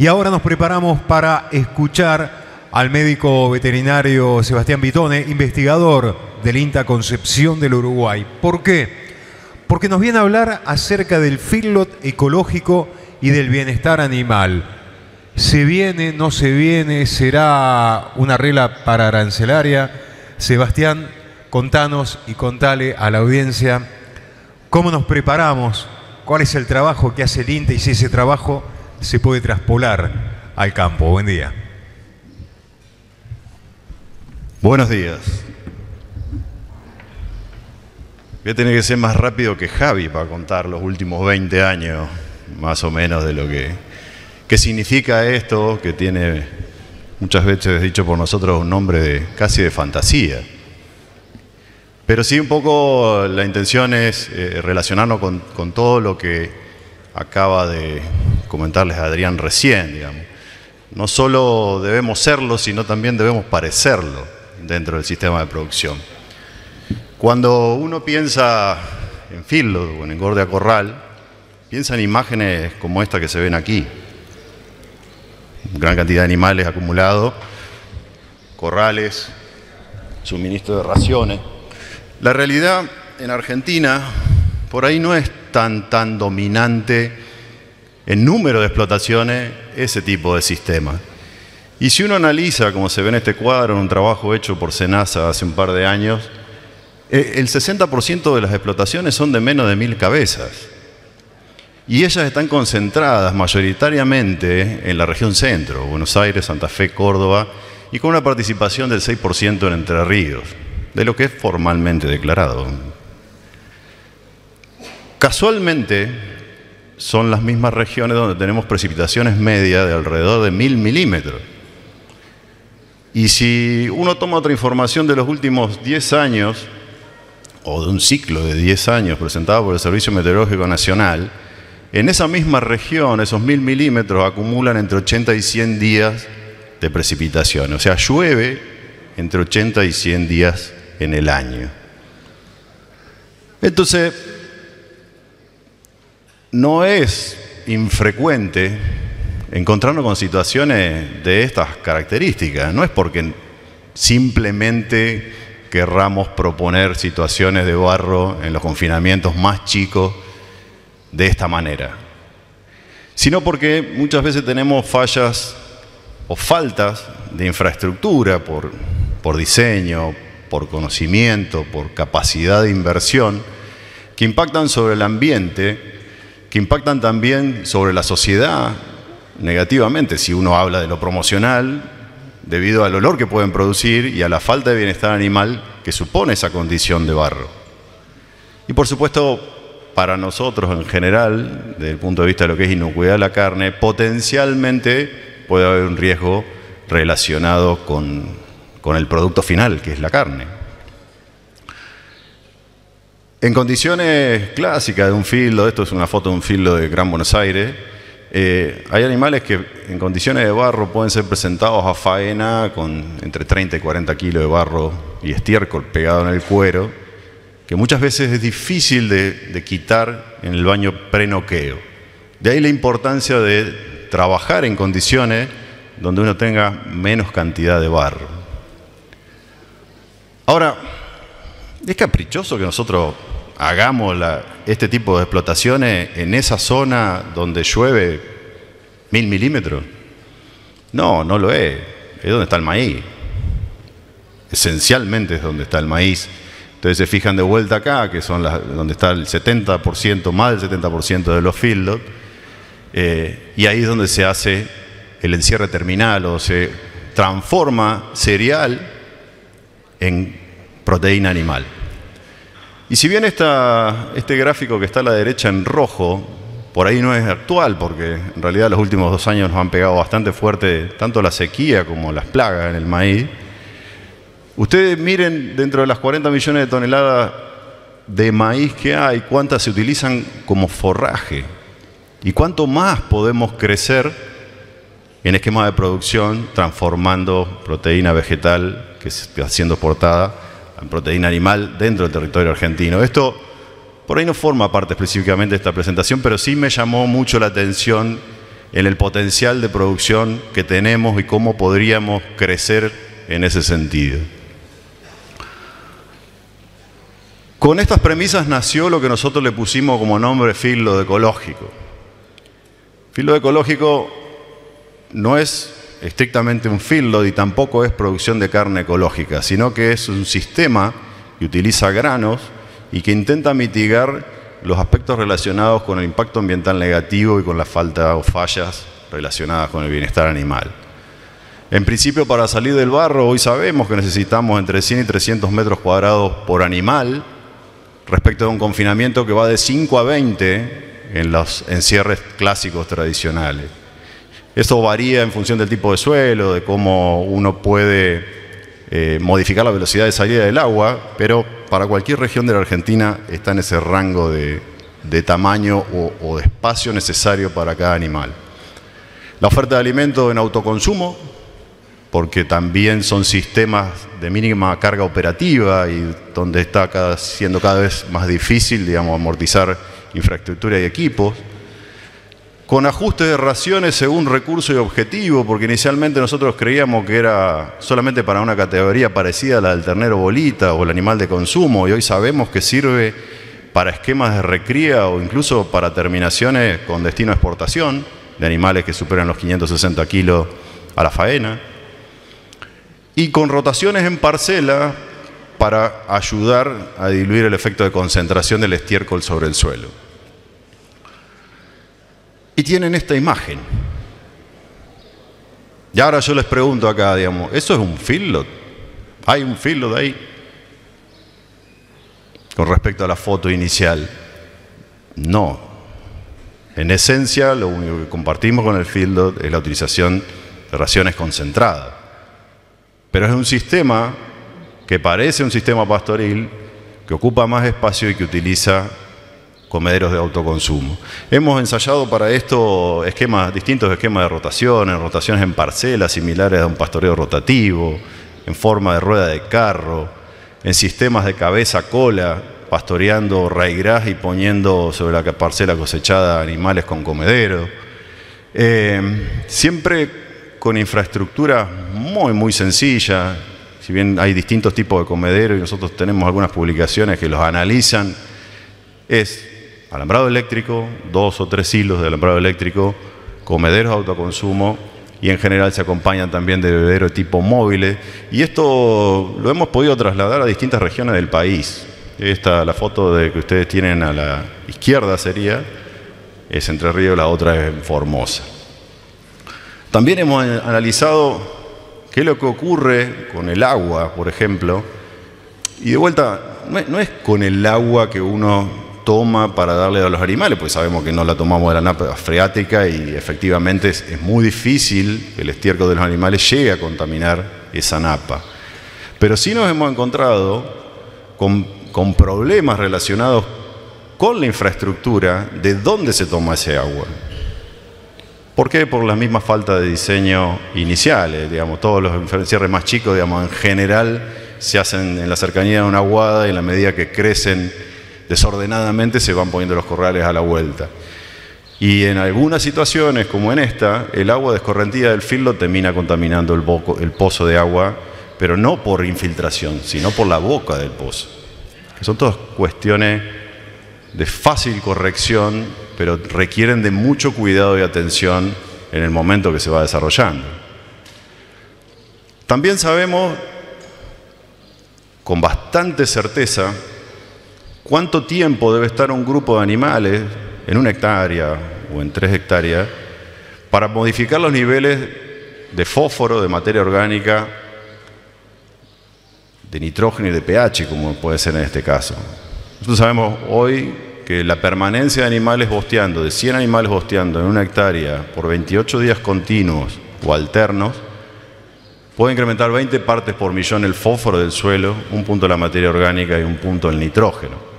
Y ahora nos preparamos para escuchar al médico veterinario Sebastián Vitone, investigador del INTA Concepción del Uruguay. ¿Por qué? Porque nos viene a hablar acerca del feedlot ecológico y del bienestar animal. ¿Se viene, no se viene? ¿Será una regla para arancelaria? Sebastián, contanos y contale a la audiencia cómo nos preparamos, cuál es el trabajo que hace el INTA y si ese trabajo se puede traspolar al campo. Buen día. Buenos días. Voy a tener que ser más rápido que Javi para contar los últimos 20 años, más o menos, de lo que significa esto, que tiene muchas veces dicho por nosotros un nombre casi de fantasía. Pero sí, un poco la intención es relacionarnos con todo lo que acaba de comentarles Adrián recién, digamos. No solo debemos serlo, sino también debemos parecerlo dentro del sistema de producción. Cuando uno piensa en feedlot o en engorde a corral, piensa en imágenes como esta que se ven aquí. Gran cantidad de animales acumulados, corrales, suministro de raciones. La realidad en Argentina por ahí no es tan dominante en número de explotaciones ese tipo de sistema. Y si uno analiza, como se ve en este cuadro, en un trabajo hecho por Senasa hace un par de años, el 60% de las explotaciones son de menos de 1000 cabezas. Y ellas están concentradas mayoritariamente en la región centro, Buenos Aires, Santa Fe, Córdoba, y con una participación del 6% en Entre Ríos, de lo que es formalmente declarado. Casualmente, son las mismas regiones donde tenemos precipitaciones medias de alrededor de 1000 milímetros. Y si uno toma otra información de los últimos 10 años, o de un ciclo de 10 años presentado por el Servicio Meteorológico Nacional, en esa misma región, esos 1000 milímetros acumulan entre 80 y 100 días de precipitación. O sea, llueve entre 80 y 100 días en el año. Entonces, no es infrecuente encontrarnos con situaciones de estas características. No es porque simplemente querramos proponer situaciones de barro en los confinamientos más chicos de esta manera, sino porque muchas veces tenemos fallas o faltas de infraestructura por diseño, por conocimiento, por capacidad de inversión, que impactan sobre el ambiente, que impactan también sobre la sociedad negativamente, si uno habla de lo promocional, debido al olor que pueden producir y a la falta de bienestar animal que supone esa condición de barro. Y por supuesto, para nosotros en general, desde el punto de vista de lo que es inocuidad de la carne, potencialmente puede haber un riesgo relacionado con el producto final, que es la carne. En condiciones clásicas de un feedlot, esto es una foto de un feedlot de Gran Buenos Aires, hay animales que en condiciones de barro pueden ser presentados a faena con entre 30 y 40 kilos de barro y estiércol pegado en el cuero, que muchas veces es difícil de quitar en el baño pre-noqueo. De ahí la importancia de trabajar en condiciones donde uno tenga menos cantidad de barro. Ahora, ¿es caprichoso que nosotros hagamos este tipo de explotaciones en esa zona donde llueve 1000 milímetros? No, no lo es. Es donde está el maíz. Esencialmente es donde está el maíz. Entonces se fijan de vuelta acá, que son donde está el 70%, más del 70% de los feedlot, y ahí es donde se hace el encierre terminal o se transforma cereal en proteína animal. Y si bien este gráfico que está a la derecha en rojo, por ahí no es actual, porque en realidad los últimos 2 años nos han pegado bastante fuerte tanto la sequía como las plagas en el maíz, ustedes miren dentro de las 40 millones de toneladas de maíz que hay, cuántas se utilizan como forraje y cuánto más podemos crecer en esquema de producción transformando proteína vegetal que está siendo exportada en proteína animal dentro del territorio argentino. Esto por ahí no forma parte específicamente de esta presentación, pero sí me llamó mucho la atención en el potencial de producción que tenemos y cómo podríamos crecer en ese sentido. Con estas premisas nació lo que nosotros le pusimos como nombre feedlot ecológico. Feedlot ecológico no es estrictamente un feedlot y tampoco es producción de carne ecológica, sino que es un sistema que utiliza granos y que intenta mitigar los aspectos relacionados con el impacto ambiental negativo y con la falta o fallas relacionadas con el bienestar animal. En principio, para salir del barro, hoy sabemos que necesitamos entre 100 y 300 metros cuadrados por animal, respecto a un confinamiento que va de 5 a 20 en los encierres clásicos tradicionales. Eso varía en función del tipo de suelo, de cómo uno puede modificar la velocidad de salida del agua, pero para cualquier región de la Argentina está en ese rango de tamaño o de espacio necesario para cada animal. La oferta de alimentos en autoconsumo, porque también son sistemas de mínima carga operativa y donde está siendo cada vez más difícil, digamos, amortizar infraestructura y equipos. Con ajustes de raciones según recurso y objetivo, porque inicialmente nosotros creíamos que era solamente para una categoría parecida a la del ternero bolita o el animal de consumo, y hoy sabemos que sirve para esquemas de recría o incluso para terminaciones con destino a exportación de animales que superan los 560 kilos a la faena, y con rotaciones en parcela para ayudar a diluir el efecto de concentración del estiércol sobre el suelo. Y tienen esta imagen. Y ahora yo les pregunto acá, digamos, ¿eso es un feedlot? ¿Hay un feedlot ahí? Con respecto a la foto inicial. No. En esencia, lo único que compartimos con el feedlot es la utilización de raciones concentradas. Pero es un sistema que parece un sistema pastoril, que ocupa más espacio y que utiliza comederos de autoconsumo. Hemos ensayado para esto distintos esquemas de rotaciones en parcelas similares a un pastoreo rotativo, en forma de rueda de carro, en sistemas de cabeza-cola, pastoreando raigras y poniendo sobre la parcela cosechada animales con comedero. Siempre con infraestructura muy sencilla, si bien hay distintos tipos de comederos y nosotros tenemos algunas publicaciones que los analizan, es alambrado eléctrico, 2 o 3 hilos de alambrado eléctrico, comederos de autoconsumo y en general se acompañan también de bebederos tipo móviles. Y esto lo hemos podido trasladar a distintas regiones del país. La foto que ustedes tienen a la izquierda es Entre Ríos, la otra es en Formosa. También hemos analizado qué es lo que ocurre con el agua, por ejemplo. Y de vuelta, no es con el agua que uno toma para darle a los animales, pues sabemos que no la tomamos de la napa freática y efectivamente es muy difícil que el estiércol de los animales llegue a contaminar esa napa. Pero sí nos hemos encontrado con problemas relacionados con la infraestructura de dónde se toma ese agua. ¿Por qué? Por la misma falta de diseño iniciales, digamos, todos los encierres más chicos, digamos, en general se hacen en la cercanía de una aguada y en la medida que crecen desordenadamente se van poniendo los corrales a la vuelta. Y en algunas situaciones, como en esta, el agua de escorrentía del feedlot termina contaminando el pozo de agua, pero no por infiltración, sino por la boca del pozo. Son todas cuestiones de fácil corrección, pero requieren de mucho cuidado y atención en el momento que se va desarrollando. También sabemos con bastante certeza cuánto tiempo debe estar un grupo de animales en 1 hectárea o en 3 hectáreas para modificar los niveles de fósforo, de materia orgánica, de nitrógeno y de pH, como puede ser en este caso. Nosotros sabemos hoy que la permanencia de animales bosteando, de 100 animales bosteando en 1 hectárea por 28 días continuos o alternos, puede incrementar 20 partes por millón el fósforo del suelo, 1 punto la materia orgánica y 1 punto el nitrógeno.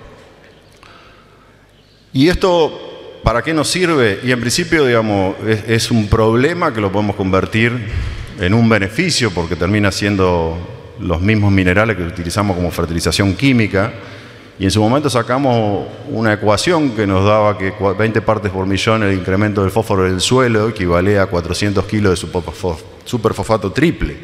¿Y esto para qué nos sirve? Y en principio, digamos, es un problema que lo podemos convertir en un beneficio porque termina siendo los mismos minerales que utilizamos como fertilización química Y en su momento sacamos una ecuación que nos daba que 20 partes por millón el incremento del fósforo del suelo equivalía a 400 kilos de superfosfato triple.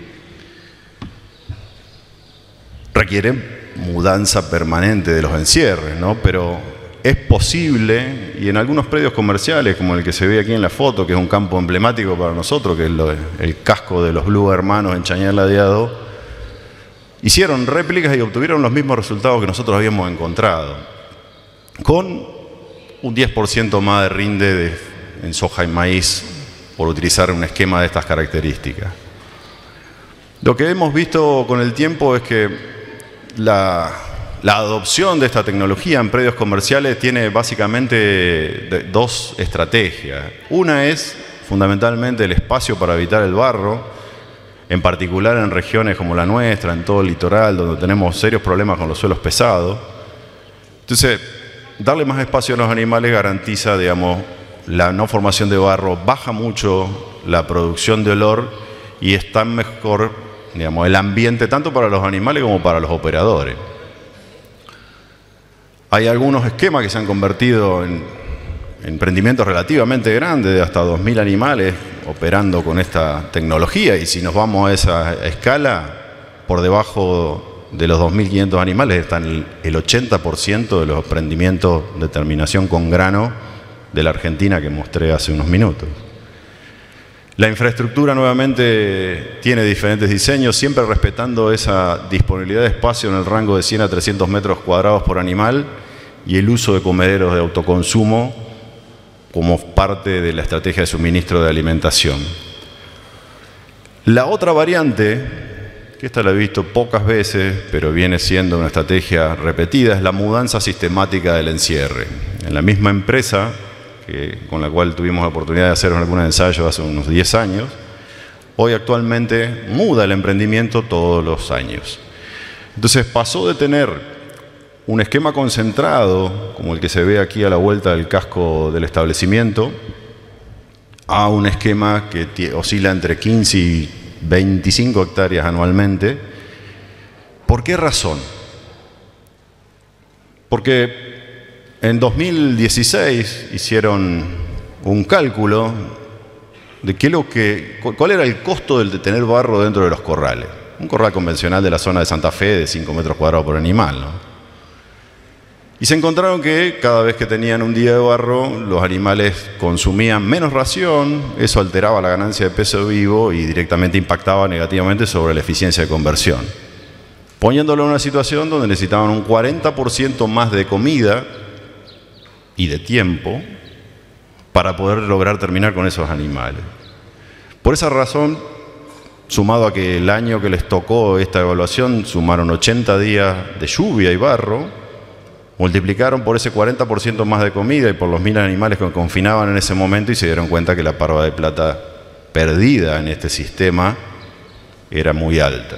Requiere mudanza permanente de los encierres, ¿no? Pero es posible, y en algunos predios comerciales, como el que se ve aquí en la foto, que es un campo emblemático para nosotros, que es el casco de los Blue Hermanos en Chañar Ladeado, hicieron réplicas y obtuvieron los mismos resultados que nosotros habíamos encontrado, con un 10% más de rinde en soja y maíz por utilizar un esquema de estas características. Lo que hemos visto con el tiempo es que la adopción de esta tecnología en predios comerciales tiene básicamente dos estrategias. Una es fundamentalmente el espacio para evitar el barro, en particular en regiones como la nuestra, en todo el litoral, donde tenemos serios problemas con los suelos pesados. Entonces, darle más espacio a los animales garantiza, digamos, la no formación de barro, baja mucho la producción de olor y está mejor, digamos, el ambiente tanto para los animales como para los operadores. Hay algunos esquemas que se han convertido en emprendimientos relativamente grandes, de hasta 2.000 animales operando con esta tecnología, y si nos vamos a esa escala, por debajo de los 2.500 animales están el 80% de los emprendimientos de terminación con grano de la Argentina que mostré hace unos minutos. La infraestructura nuevamente tiene diferentes diseños, siempre respetando esa disponibilidad de espacio en el rango de 100 a 300 metros cuadrados por animal y el uso de comederos de autoconsumo como parte de la estrategia de suministro de alimentación. La otra variante, que esta la he visto pocas veces, pero viene siendo una estrategia repetida, es la mudanza sistemática del encierre. En la misma empresa, con la cual tuvimos la oportunidad de hacer algunos ensayos hace unos 10 años, hoy actualmente muda el emprendimiento todos los años. Entonces pasó de tener un esquema concentrado, como el que se ve aquí a la vuelta del casco del establecimiento, a un esquema que oscila entre 15 y 25 hectáreas anualmente. ¿Por qué razón? Porque en 2016 hicieron un cálculo de cuál era el costo de tener barro dentro de los corrales. Un corral convencional de la zona de Santa Fe de 5 metros cuadrados por animal, ¿no? Y se encontraron que cada vez que tenían un día de barro, los animales consumían menos ración, eso alteraba la ganancia de peso vivo y directamente impactaba negativamente sobre la eficiencia de conversión, poniéndolo en una situación donde necesitaban un 40% más de comida y de tiempo para poder lograr terminar con esos animales. Por esa razón, sumado a que el año que les tocó esta evaluación sumaron 80 días de lluvia y barro, multiplicaron por ese 40% más de comida y por los 1.000 animales que confinaban en ese momento y se dieron cuenta que la parva de plata perdida en este sistema era muy alta.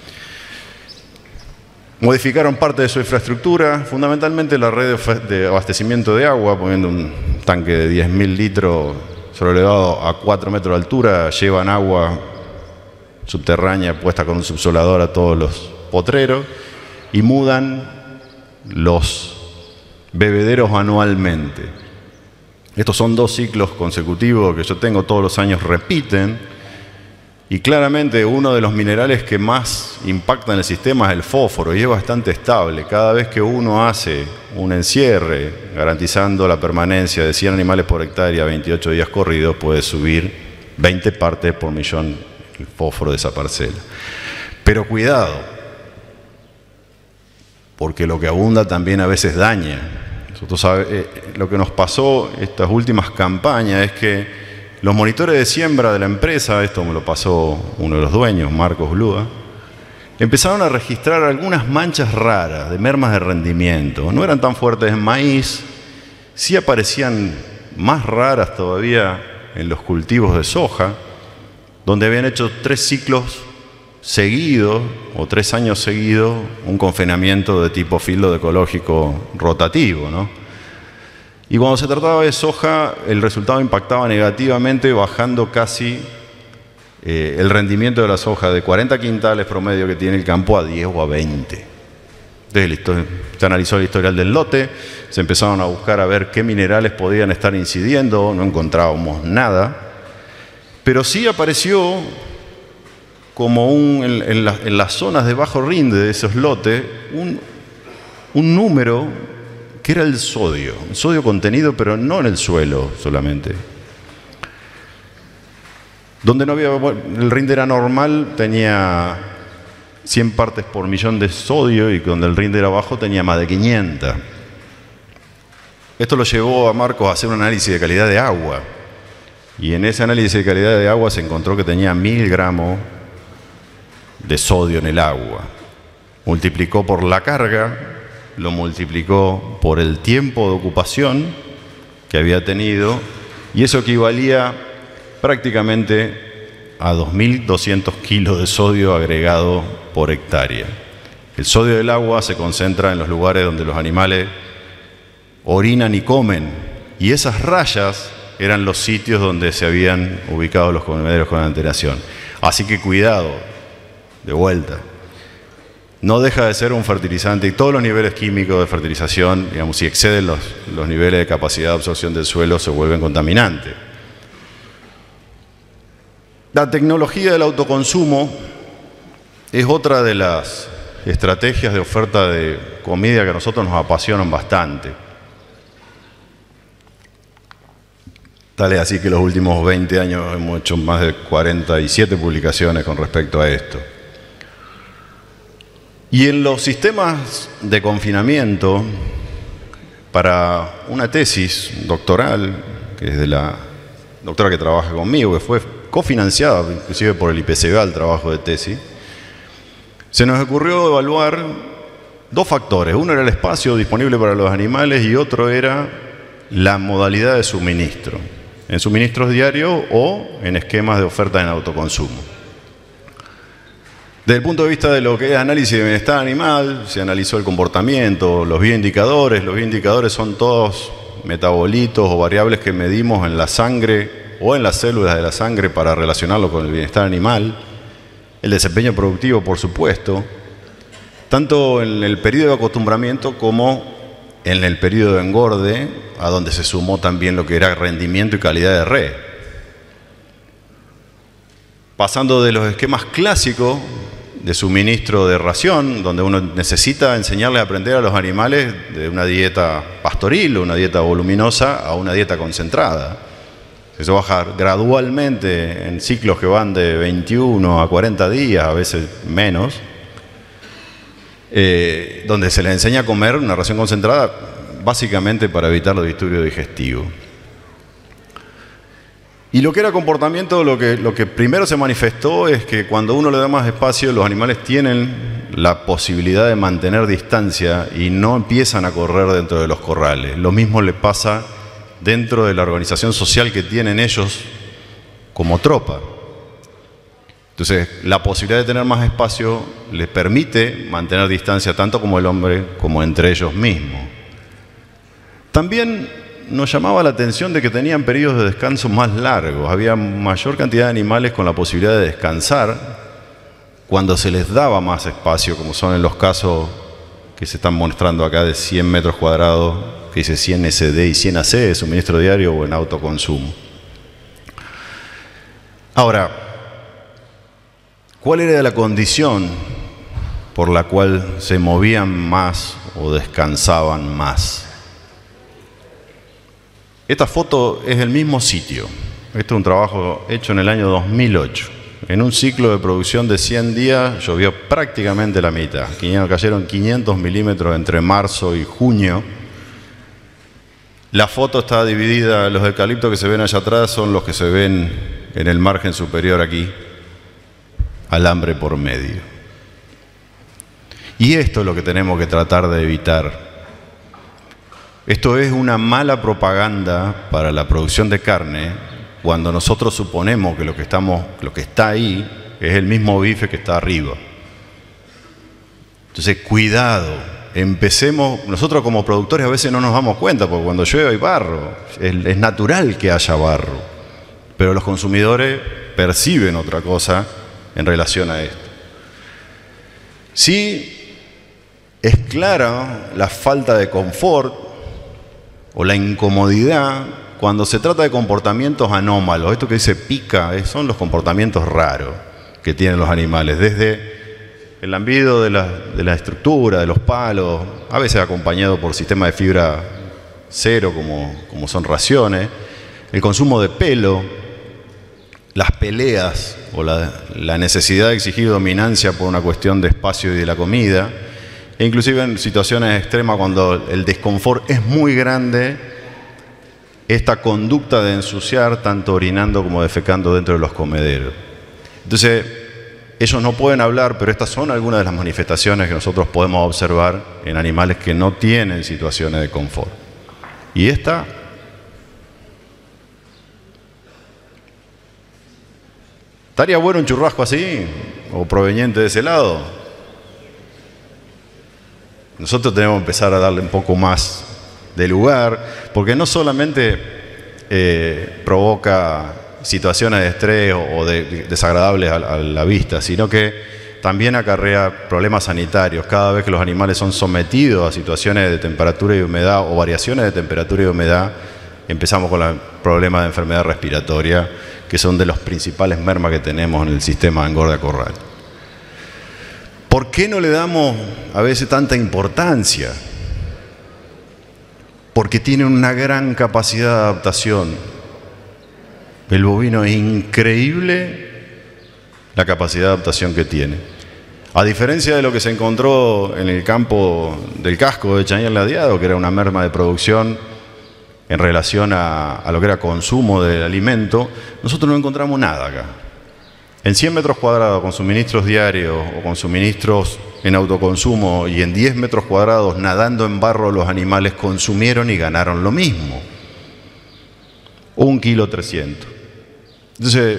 Modificaron parte de su infraestructura, fundamentalmente la red de abastecimiento de agua, poniendo un tanque de 10.000 litros sobrelevado a 4 metros de altura, llevan agua subterránea puesta con un subsolador a todos los potreros y mudan los bebederos anualmente. Estos son 2 ciclos consecutivos que yo tengo todos los años, repiten, y claramente uno de los minerales que más impacta en el sistema es el fósforo y es bastante estable. Cada vez que uno hace un encierre garantizando la permanencia de 100 animales por hectárea 28 días corridos, puede subir 20 partes por millón el fósforo de esa parcela. Pero cuidado, porque lo que abunda también a veces daña. Nosotros lo que nos pasó estas últimas campañas es que los monitores de siembra de la empresa, esto me lo pasó uno de los dueños, Marcos Blúa, empezaron a registrar algunas manchas raras de mermas de rendimiento. No eran tan fuertes en maíz, sí aparecían más raras todavía en los cultivos de soja, donde habían hecho 3 ciclos seguidos o 3 años seguidos un confinamiento de tipo fildo ecológico rotativo, ¿no? Y cuando se trataba de soja, el resultado impactaba negativamente, bajando casi el rendimiento de la soja de 40 quintales promedio que tiene el campo a 10 o a 20. Se analizó el historial del lote, se empezaron a buscar a ver qué minerales podían estar incidiendo, no encontrábamos nada, pero sí apareció como en las zonas de bajo rinde de esos lotes un número que era el sodio contenido, pero no en el suelo solamente. Donde no había, el rinde era normal, tenía 100 partes por millón de sodio, y donde el rinde era bajo tenía más de 500. Esto lo llevó a Marcos a hacer un análisis de calidad de agua, y en ese análisis de calidad de agua se encontró que tenía 1000 gramos de sodio en el agua. Multiplicó por la carga, lo multiplicó por el tiempo de ocupación que había tenido, y eso equivalía prácticamente a 2.200 kilos de sodio agregado por hectárea. El sodio del agua se concentra en los lugares donde los animales orinan y comen, y esas rayas eran los sitios donde se habían ubicado los comederos con antelación. Así que cuidado, de vuelta. No deja de ser un fertilizante, y todos los niveles químicos de fertilización, digamos, si exceden los niveles de capacidad de absorción del suelo, se vuelven contaminantes. La tecnología del autoconsumo es otra de las estrategias de oferta de comida que a nosotros nos apasionan bastante. Tal es así que los últimos 20 años hemos hecho más de 47 publicaciones con respecto a esto. Y en los sistemas de confinamiento, para una tesis doctoral, que es de la doctora que trabaja conmigo, que fue cofinanciada inclusive por el IPCBA, el trabajo de tesis, se nos ocurrió evaluar dos factores. Uno era el espacio disponible para los animales, y otro era la modalidad de suministro, en suministros diarios o en esquemas de oferta en autoconsumo. Desde el punto de vista de lo que es análisis de bienestar animal, se analizó el comportamiento, los bioindicadores. Los bioindicadores son todos metabolitos o variables que medimos en la sangre o en las células de la sangre para relacionarlo con el bienestar animal. El desempeño productivo, por supuesto, tanto en el periodo de acostumbramiento como en el periodo de engorde, a donde se sumó también lo que era rendimiento y calidad de red. Pasando de los esquemas clásicos de suministro de ración, donde uno necesita enseñarle a aprender a los animales de una dieta pastoril o una dieta voluminosa a una dieta concentrada. Eso baja gradualmente en ciclos que van de 21 a 40 días, a veces menos, donde se les enseña a comer una ración concentrada básicamente para evitar los disturbios digestivos. Y lo que era comportamiento, lo que primero se manifestó es que cuando uno le da más espacio, los animales tienen la posibilidad de mantener distancia y no empiezan a correr dentro de los corrales. Lo mismo le pasa dentro de la organización social que tienen ellos como tropa. Entonces, la posibilidad de tener más espacio les permite mantener distancia tanto como el hombre como entre ellos mismos. También nos llamaba la atención de que tenían periodos de descanso más largos. Había mayor cantidad de animales con la posibilidad de descansar cuando se les daba más espacio, como son en los casos que se están mostrando acá de 100 metros cuadrados, que dice 100 SD y 100 AC, de suministro diario o en autoconsumo. Ahora, ¿cuál era la condición por la cual se movían más o descansaban más? Esta foto es del mismo sitio. Este es un trabajo hecho en el año 2008. En un ciclo de producción de 100 días llovió prácticamente la mitad. Cayeron 500 milímetros entre marzo y junio. La foto está dividida, los eucaliptos que se ven allá atrás son los que se ven en el margen superior aquí, alambre por medio. Y esto es lo que tenemos que tratar de evitar. Esto es una mala propaganda para la producción de carne cuando nosotros suponemos que lo que está ahí es el mismo bife que está arriba. Entonces, cuidado, empecemos. Nosotros como productores a veces no nos damos cuenta, porque cuando llueve hay barro, es natural que haya barro, pero los consumidores perciben otra cosa en relación a esto. Sí, es clara la falta de confort o la incomodidad cuando se trata de comportamientos anómalos. Esto que dice pica son los comportamientos raros que tienen los animales, desde el lambido de la estructura, de los palos, a veces acompañado por sistemas de fibra cero como son raciones, el consumo de pelo, las peleas o la necesidad de exigir dominancia por una cuestión de espacio y de la comida, e inclusive en situaciones extremas cuando el desconfort es muy grande, esta conducta de ensuciar tanto orinando como defecando dentro de los comederos. Entonces, ellos no pueden hablar, pero estas son algunas de las manifestaciones que nosotros podemos observar en animales que no tienen situaciones de confort. Y esta ¿estaría bueno un churrasco así o proveniente de ese lado? Nosotros tenemos que empezar a darle un poco más de lugar, porque no solamente provoca situaciones de estrés o desagradables a la vista, sino que también acarrea problemas sanitarios. Cada vez que los animales son sometidos a situaciones de temperatura y humedad o variaciones de temperatura y humedad, empezamos con los problemas de enfermedad respiratoria, que son de los principales mermas que tenemos en el sistema de engorda corral. ¿Por qué no le damos a veces tanta importancia? Porque tienen una gran capacidad de adaptación. El bovino es increíble la capacidad de adaptación que tiene. A diferencia de lo que se encontró en el campo del casco de Chañar Ladeado, que era una merma de producción en relación a lo que era consumo del alimento, nosotros no encontramos nada acá. En 100 metros cuadrados con suministros diarios o con suministros en autoconsumo y en 10 metros cuadrados nadando en barro, los animales consumieron y ganaron lo mismo. 1,3 kilos. Entonces,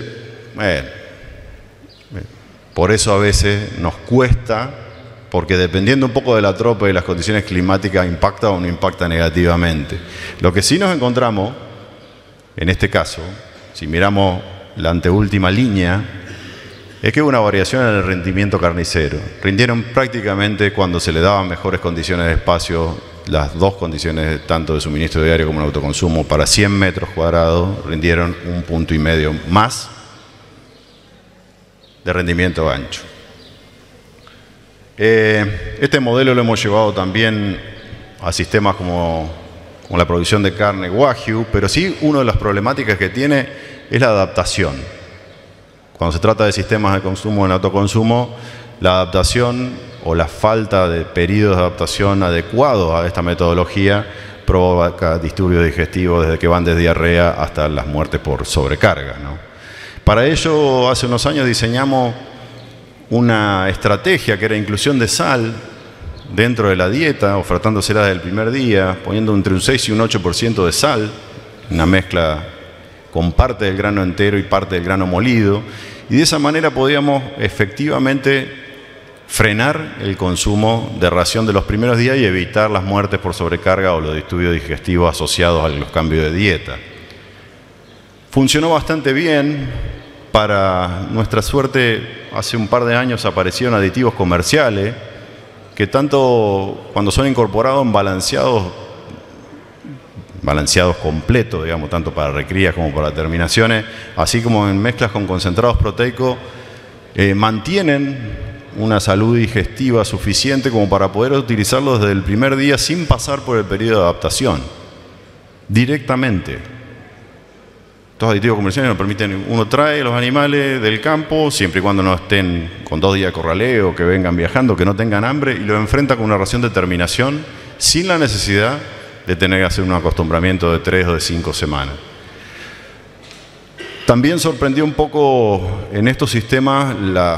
por eso a veces nos cuesta, porque dependiendo un poco de la tropa y las condiciones climáticas impacta o no impacta negativamente. Lo que sí nos encontramos, en este caso, si miramos la anteúltima línea, es que hubo una variación en el rendimiento carnicero. Rindieron prácticamente cuando se le daban mejores condiciones de espacio, las dos condiciones tanto de suministro diario como de autoconsumo, para 100 metros cuadrados rindieron 1,5 puntos más de rendimiento ancho. Este modelo lo hemos llevado también a sistemas como la producción de carne Wagyu, pero sí una de las problemáticas que tiene es la adaptación. Cuando se trata de sistemas de consumo en autoconsumo, la adaptación o la falta de periodos de adaptación adecuados a esta metodología provoca disturbios digestivos desde que van de diarrea hasta las muertes por sobrecarga, ¿no? Para ello, hace unos años diseñamos una estrategia que era inclusión de sal dentro de la dieta, ofertándosela desde el primer día, poniendo entre un 6 y un 8% de sal, una mezcla con parte del grano entero y parte del grano molido, y de esa manera podíamos efectivamente frenar el consumo de ración de los primeros días y evitar las muertes por sobrecarga o los disturbios digestivos asociados a los cambios de dieta. Funcionó bastante bien. Para nuestra suerte, hace un par de años aparecieron aditivos comerciales que tanto cuando son incorporados en balanceados completos, digamos, tanto para recrías como para terminaciones, así como en mezclas con concentrados proteicos, mantienen una salud digestiva suficiente como para poder utilizarlos desde el primer día sin pasar por el periodo de adaptación, directamente. Estos aditivos comerciales nos permiten, uno trae los animales del campo, siempre y cuando no estén con 2 días de corraleo, que vengan viajando, que no tengan hambre, y lo enfrenta con una ración de terminación sin la necesidad de tener que hacer un acostumbramiento de 3 o de 5 semanas. También sorprendió un poco en estos sistemas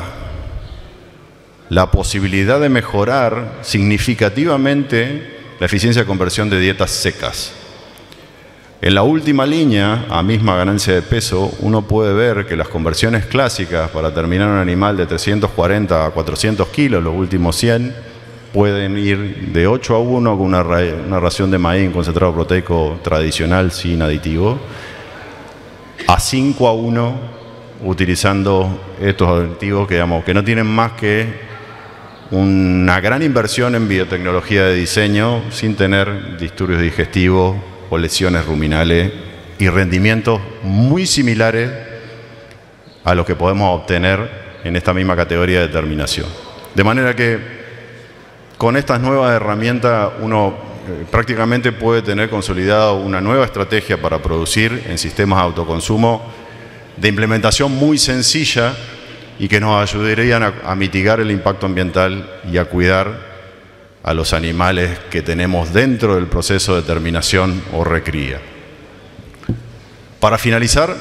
la posibilidad de mejorar significativamente la eficiencia de conversión de dietas secas. En la última línea, a misma ganancia de peso, uno puede ver que las conversiones clásicas para terminar un animal de 340 a 400 kilos, los últimos 100, pueden ir de 8 a 1 con una ración de maíz en concentrado proteico tradicional sin aditivo, a 5 a 1 utilizando estos aditivos que no tienen más que una gran inversión en biotecnología de diseño sin tener disturbios digestivos o lesiones ruminales y rendimientos muy similares a los que podemos obtener en esta misma categoría de terminación. De manera que con estas nuevas herramientas uno prácticamente puede tener consolidada una nueva estrategia para producir en sistemas de autoconsumo de implementación muy sencilla y que nos ayudarían a mitigar el impacto ambiental y a cuidar a los animales que tenemos dentro del proceso de terminación o recría. Para finalizar,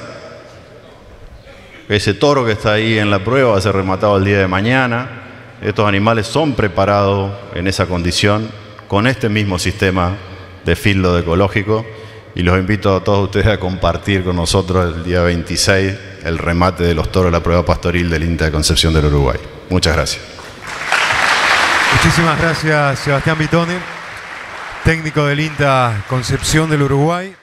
ese toro que está ahí en la prueba va a ser rematado el día de mañana. Estos animales son preparados en esa condición con este mismo sistema de feedlot ecológico y los invito a todos ustedes a compartir con nosotros el día 26 el remate de los toros de la prueba pastoril del INTA de Concepción del Uruguay. Muchas gracias. Muchísimas gracias, Sebastián Vitone, técnico del INTA Concepción del Uruguay.